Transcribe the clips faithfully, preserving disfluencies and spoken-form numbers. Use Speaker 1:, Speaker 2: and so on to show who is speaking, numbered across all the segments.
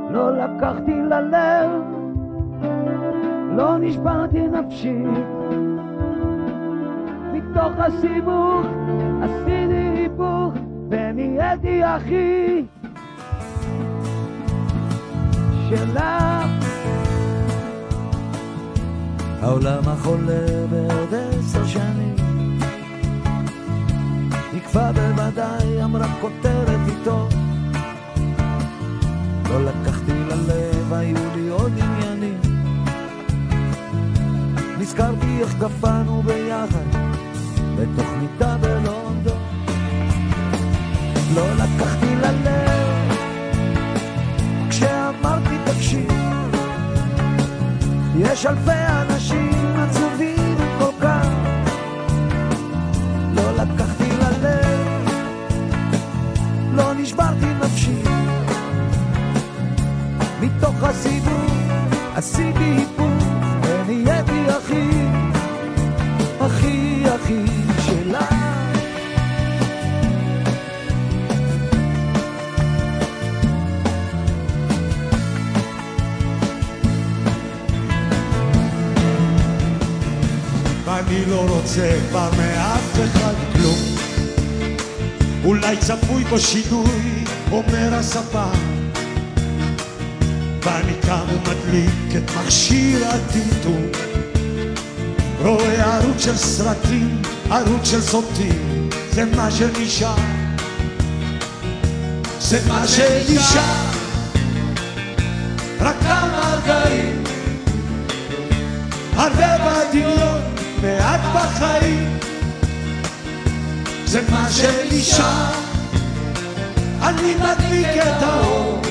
Speaker 1: לא לקחתי ללב, לא נשברתי נפשית. מתוך הסיבוך עשיתי היפוך ונהייתי אחי שלך. העולם החולה בעוד עשר שנים נקבע בוודאי, אמרה כותרת איתו. לא לקחתי ללב, היו לי עוד עניינים. נזכרתי איך גפנו ביחד בתוך מיטה בלונדון. לא לקחתי ללב כשאמרתי תקשיב, יש אלפי אנשים עצובים כל כך. לא לקחתי ללב, לא נשברתי נפשי. מתוך הסיבוב עשיתי היפוך ונהייתי אחי, אחי אחי שלה.
Speaker 2: אני לא רוצה כבר מאף אחד כלום, אולי צפוי בו שידוי, אומר הספר. ואני קם ומדליק את מכשיר הטמטום, רואה ערוץ של סרטים, ערוץ של סוטים. זה מה שנשאר, זה מה שנשאר, רק כמה רגעים, הרבה בדמיון, מעט בחיים. זה מה שנשאר, אני מדליק את האור,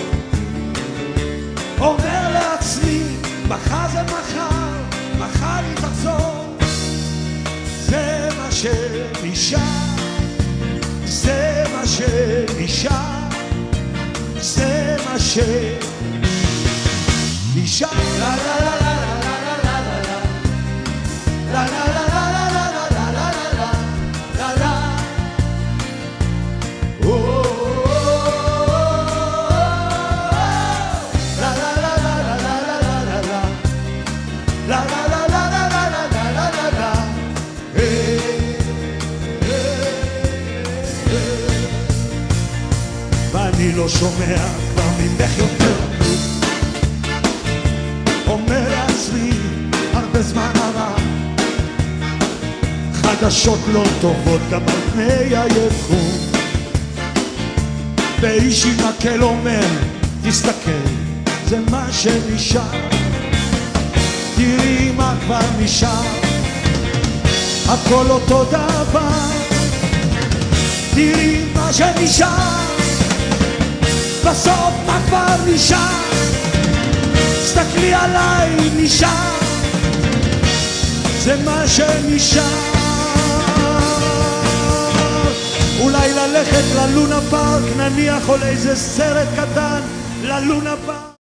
Speaker 2: אומר לעצמי מחר זה מחר, מחר היא תחזור. זה מה שנשאר, זה מה שנשאר, זה מה שנשאר. לה לה לה לה לה לה לה לה לה לה ואני לא שומע כבר ממך יותר כלום, אומר לעצמי הרבה זמן עבר, חדשות לא טובות גם על פני היקום. ואיש עם מקל אומר תסתכל, זה מה שנשאר, תראי מה כבר נשאר, הכל אותו דבר. תראי מה שנשאר, בסוף מה כבר נשאר, תסתכלי עליי נשאר, זה מה שנשאר. אולי ללכת ללונה פארק, נניח, או לאיזה סרט קטן ללונה פארק.